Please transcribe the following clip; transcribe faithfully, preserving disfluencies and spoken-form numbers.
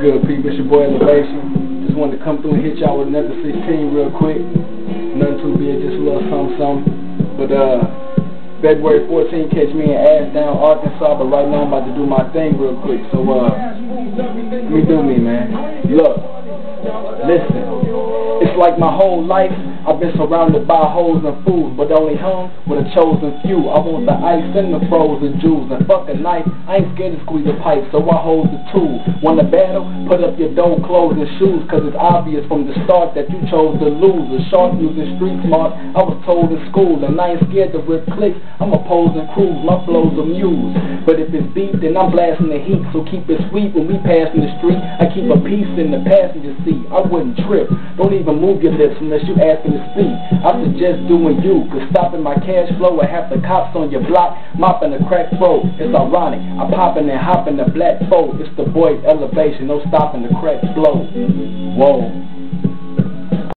good, people? It's your boy Elevation. Just wanted to come through and hit y'all with another sixteen real quick. Nothing too big, just a little something, something. But uh, February fourteenth, catch me in Ashdown, Arkansas. But right now I'm about to do my thing real quick. So uh, let me do me, man. Look, listen. It's like my whole life I've been surrounded by hoes and fools, but only hung with a chosen few. I want the ice and the frozen jewels, and fuck a knife, I ain't scared to squeeze a pipe, so I hold the tool. Want to battle? Put up your dough, clothes, and shoes, cause it's obvious from the start that you chose to lose. A shark using street smart, I was told in school, and I ain't scared to rip clicks, I'm opposing crews, my flows are muse. But if it's beat, then I'm blasting the heat, so keep it sweet when we pass in the street. I keep a piece in the passenger seat, I wouldn't trip, don't even move your lips unless you asking to speak. I suggest doing you, cause stopping my cash flow and have the cops on your block, mopping the crack throat. It's ironic, I'm popping and hopping the black foe. It's the boy Elevation, no stopping the crack flow. Whoa.